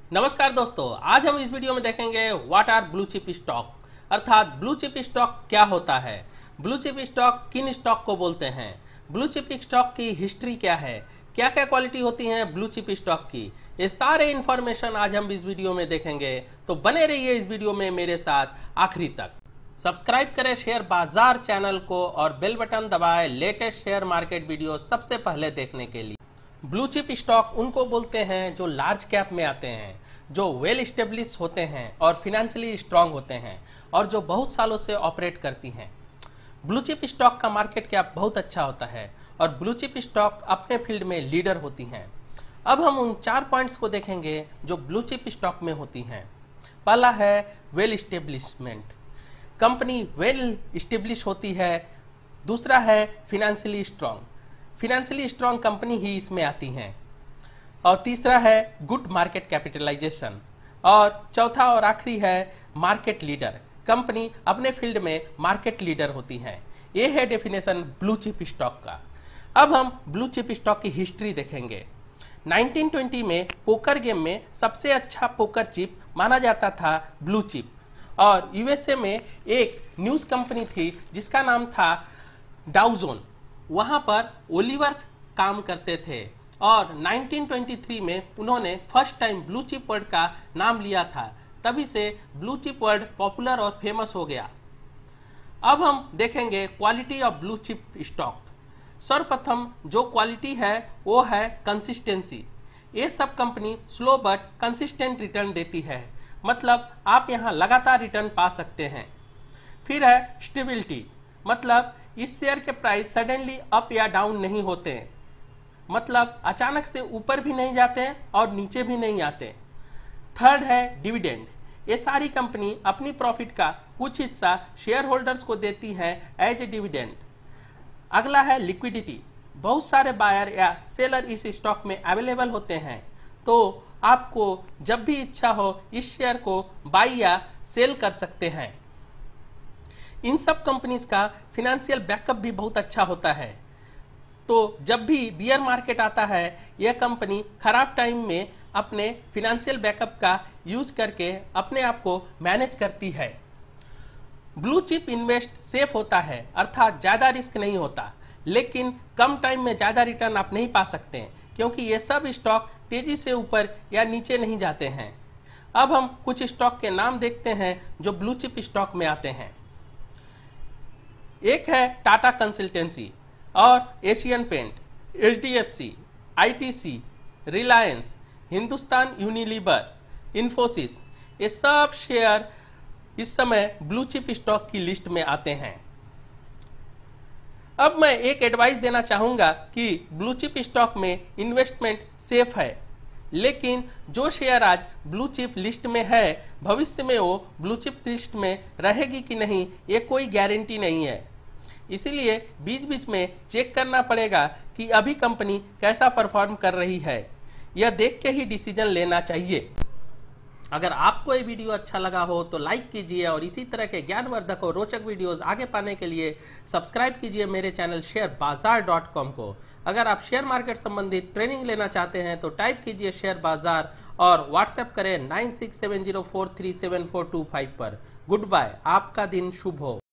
नमस्कार दोस्तों, आज हम इस वीडियो में देखेंगे what are blue chip stock, अर्थात ब्लू चिप स्टॉक क्या होता है, ब्लू चिप स्टॉक किन स्टॉक को बोलते हैं, ब्लू चिप स्टॉक की हिस्ट्री क्या है, क्या क्या क्वालिटी होती है ब्लू चिप स्टॉक की। ये सारे इंफॉर्मेशन आज हम इस वीडियो में देखेंगे, तो बने रहिए इस वीडियो में मेरे साथ आखिरी तक। सब्सक्राइब करें शेयर बाजार चैनल को और बेल बटन दबाएं लेटेस्ट शेयर मार्केट वीडियो सबसे पहले देखने के लिए। ब्लू चिप स्टॉक उनको बोलते हैं जो लार्ज कैप में आते हैं, जो वेल स्टेब्लिश होते हैं और फिनेंशियली स्ट्रांग होते हैं और जो बहुत सालों से ऑपरेट करती हैं। ब्लू चिप स्टॉक का मार्केट कैप बहुत अच्छा होता है और ब्लू चिप स्टॉक अपने फील्ड में लीडर होती हैं। अब हम उन 4 पॉइंट्स को देखेंगे जो ब्लू चिप स्टॉक में होती हैं। पहला है well establishment, company well establish होती है। दूसरा है financially strong, financially strong company ही इसमें आती हैं। और तीसरा है गुड मार्केट कैपिटलाइजेशन। और चौथा और आखिरी है मार्केट लीडर, कंपनी अपने फील्ड में मार्केट लीडर होती हैं। ये है डेफिनेशन ब्लू चिप स्टॉक का। अब हम ब्लू चिप स्टॉक की हिस्ट्री देखेंगे। 1920 में पोकर गेम में सबसे अच्छा पोकर चिप माना जाता था ब्लू चिप। और यूएसए में एक न्यूज़ कंपनी थी जिसका नाम था डाउ, वहाँ पर ओलिवर काम करते थे और 1923 में उन्होंने first time blue chip word का नाम लिया था। तभी से ब्लू चिप वर्ड पॉपुलर और फेमस हो गया। अब हम देखेंगे quality of blue chip stock. सर्वप्रथम जो क्वालिटी है वो है कंसिस्टेंसी। ये सब company slow but consistent return देती है, मतलब आप यहाँ लगातार रिटर्न पा सकते हैं। फिर है स्टेबिलिटी, मतलब इस शेयर के प्राइस सडनली अप या डाउन नहीं होते हैं, मतलब अचानक से ऊपर भी नहीं जाते हैं और नीचे भी नहीं आते। थर्ड है डिविडेंड, ये सारी कंपनी अपनी प्रॉफिट का कुछ हिस्सा शेयर होल्डर्स को देती है एज ए डिविडेंड। अगला है लिक्विडिटी, बहुत सारे बायर या सेलर इस स्टॉक में अवेलेबल होते हैं, तो आपको जब भी इच्छा हो इस शेयर को बाई या सेल कर सकते हैं। इन सब कंपनीज का फिनेंशियल बैकअप भी बहुत अच्छा होता है, तो जब भी बियर मार्केट आता है यह कंपनी खराब टाइम में अपने फिनेंशियल बैकअप का यूज करके अपने आप को मैनेज करती है। ब्लू चिप इन्वेस्ट सेफ होता है, अर्थात ज़्यादा रिस्क नहीं होता, लेकिन कम टाइम में ज़्यादा रिटर्न आप नहीं पा सकते हैं क्योंकि ये सब स्टॉक तेज़ी से ऊपर या नीचे नहीं जाते हैं। अब हम कुछ स्टॉक के नाम देखते हैं जो ब्लू चिप स्टॉक में आते हैं। एक है टाटा कंसल्टेंसी और Asian Paint, HDFC, ITC, Reliance, Hindustan Unilever, Infosys. ये सब शेयर इस समय ब्लू चिप स्टॉक की लिस्ट में आते हैं। अब मैं एक एडवाइस देना चाहूँगा कि ब्लू चिप स्टॉक में इन्वेस्टमेंट सेफ है, लेकिन जो शेयर आज ब्लू चिप लिस्ट में है भविष्य में वो ब्लू चिप लिस्ट में रहेगी कि नहीं ये कोई गारंटी नहीं है। इसीलिए बीच बीच में चेक करना पड़ेगा कि अभी कंपनी कैसा परफॉर्म कर रही है, यह देख के ही डिसीजन लेना चाहिए। अगर आपको ये वीडियो अच्छा लगा हो तो लाइक कीजिए और इसी तरह के ज्ञानवर्धक और रोचक वीडियोस आगे पाने के लिए सब्सक्राइब कीजिए मेरे चैनल शेयरबाजार.com को। अगर आप शेयर मार्केट संबंधित ट्रेनिंग लेना चाहते हैं तो टाइप कीजिए शेयर बाजार और व्हाट्सएप करें 9670437425 पर। गुड बाय, आपका दिन शुभ हो।